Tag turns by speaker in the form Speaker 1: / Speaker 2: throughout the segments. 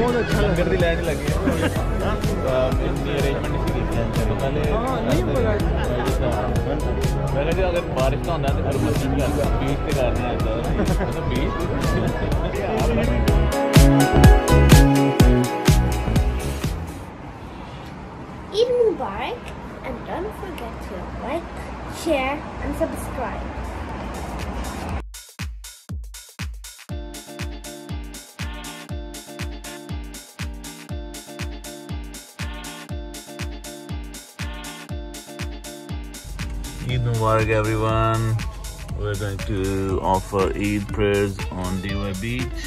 Speaker 1: बहुत अच्छा
Speaker 2: लंगर दी लाइन लगी है अरेंजमेंट इसी की तो पहले नहीं पता मैंने अगर बारिश का होता है तो फिर मस्जिद में बीच से करने आता है तो बीच
Speaker 3: Eid Mubarak, and don't forget to like, share and subscribe.
Speaker 2: Eid Mubarak everyone. We're going to offer Eid prayers on DY Beach.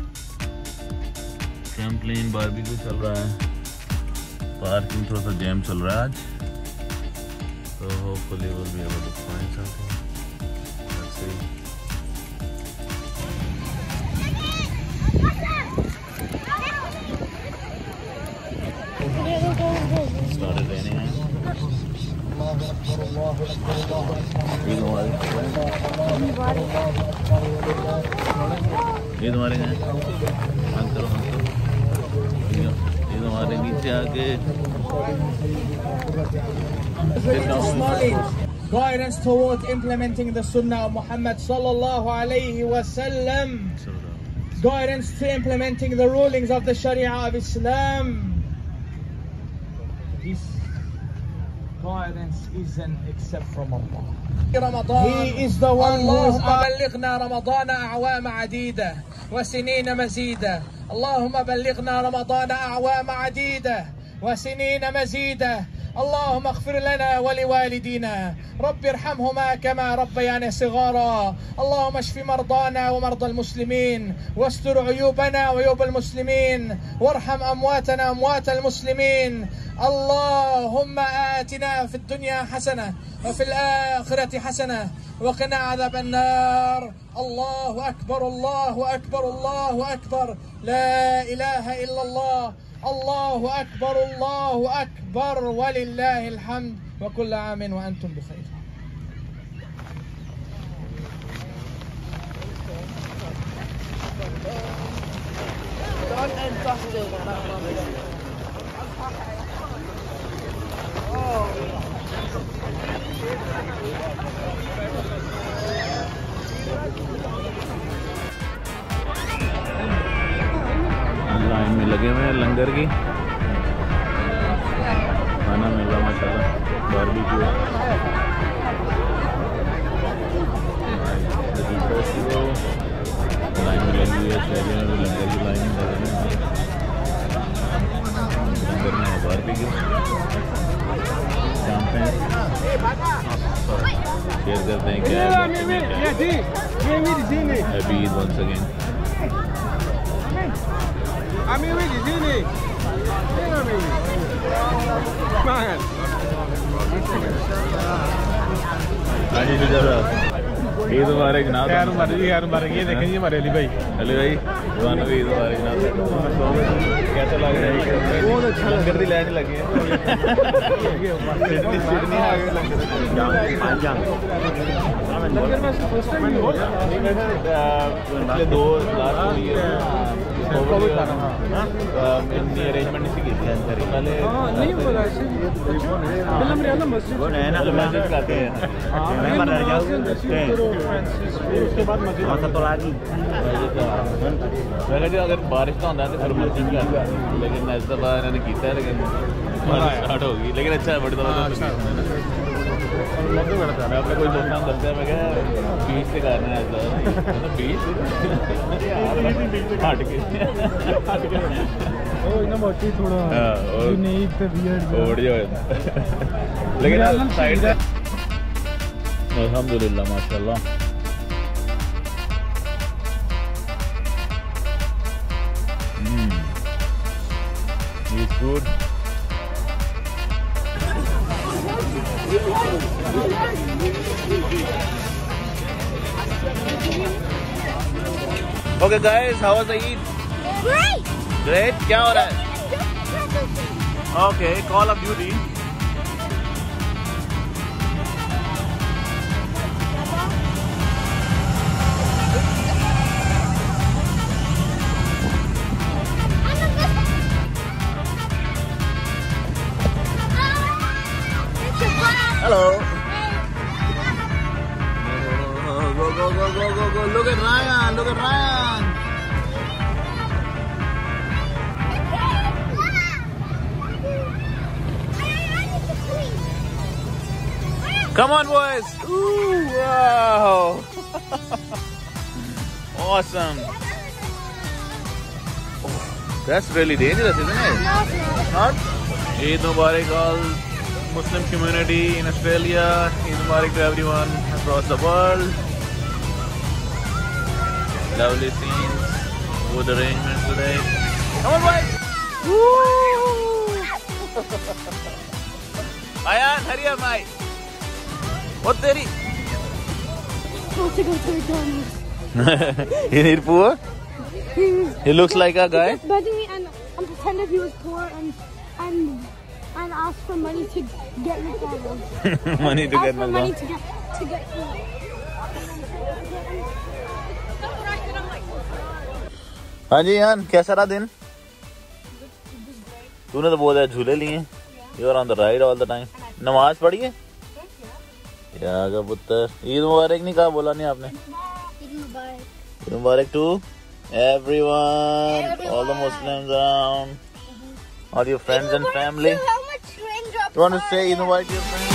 Speaker 2: Trampoline barbecue चल रहा है. Parking थोड़ा सा jam चल रहा है आज. So hopefully we'll be able to find something. Let's see. Started raining. ये तुम्हारे हैं बंद करो ये तुम्हारे नीचे आके
Speaker 1: guidance towards implementing the Sunnah of Muhammad sallallahu alayhi wasallam. Guidance to implementing the rulings of the Sharia of Islam. This guidance isn't except from Allah. He is the one who is بلغنا رمضان أعوام عديدة وسنين مزيدة. اللهم بلغنا رمضان أعوام عديدة وسنين مزيدة. اللهم اغفر لنا ولوالدينا رب ارحمهما كما ربيانا صغارا. اللهم اشف مرضانا ومرضى المسلمين واستر عيوبنا وعيوب المسلمين وارحم أمواتنا أموات المسلمين. اللهم آتنا في الدنيا حسنة وفي الآخرة حسنة وقنا عذاب النار. الله أكبر الله أكبر الله أكبر لا إله إلا الله. الله أكبر ولله الحمد وكل عام وأنتم بخير.
Speaker 2: Line में लगे हुए हैं लंगर की. खाना मिल रहा माशाल्लाह. Barbecue line में लगी हुई है. शहरी में भी लंगर की लाइन में लगे हैं. लंगर में है बारबेक्यू. शाम पे शेयर करते हैं क्या happy Eid once again. Eid मुबारक जनाब. यार मुबारक. ये देखें जी हमारे अली भाई. अली भाई जवान भी ईद मुबारक जनाब. कैसा लग रहा है? बहुत अच्छा. लंगर दी लाइन लगी है सिडनी आ गए लंगर पिछले 2 लाख अरेंजमेंट इसी की थी पहले नहीं पता मस्जिद करते हैं. उसके बाद मस्जिद अगर बारिश का होता है तो फिर मस्जिद में आता है. लेकिन इस दफ़ा इन्होंने किया है लेकिन स्टार्ट होगी. लेकिन अच्छा है बड़ी दफ़ा मैं अपने कोई दोस्तों को दसता है. मैं क्या बीच से करना है ऐसा बीच हट के थोड़ा लेकिन साइड से अल्हम्दुलिल्लाह माशाल्लाह. It's good. Okay guys, how was the Eid? Great. क्या हो रहा है? Okay, Call of Duty. Hello. Go, go, go, go, go, go. Look at Ryan. Look at Ryan. Come on, boys. Ooh, wow. Awesome. Oh, that's really dangerous, isn't it?
Speaker 3: No, it's
Speaker 2: Not? Eid Mubarak all Muslim community in Australia. Eid Mubarak to everyone across the world. Lovely scenes. Good arrangements today. Come on, boys. Woo! Ayan, hurry up, mate. What did he?
Speaker 3: supposed to go to McDonald's.
Speaker 2: You need poor? He looks like a guy.
Speaker 3: He just begging me and pretended he was poor and asked for money to get McDonald's.
Speaker 2: Money to get
Speaker 3: Asked for money
Speaker 2: McDonald's.
Speaker 3: to get food.
Speaker 2: हाँ जी यान कैसा रहा दिन तूने तो बहुत झूले लिए you are on the ride all the time नमाज पढ़ी है या का पुत्र ईद मुबारक नहीं कहा बोला नहीं आपने ईद मुबारक to everyone all the Muslims around all your friends and family you want to say Eid Mubarak to your friends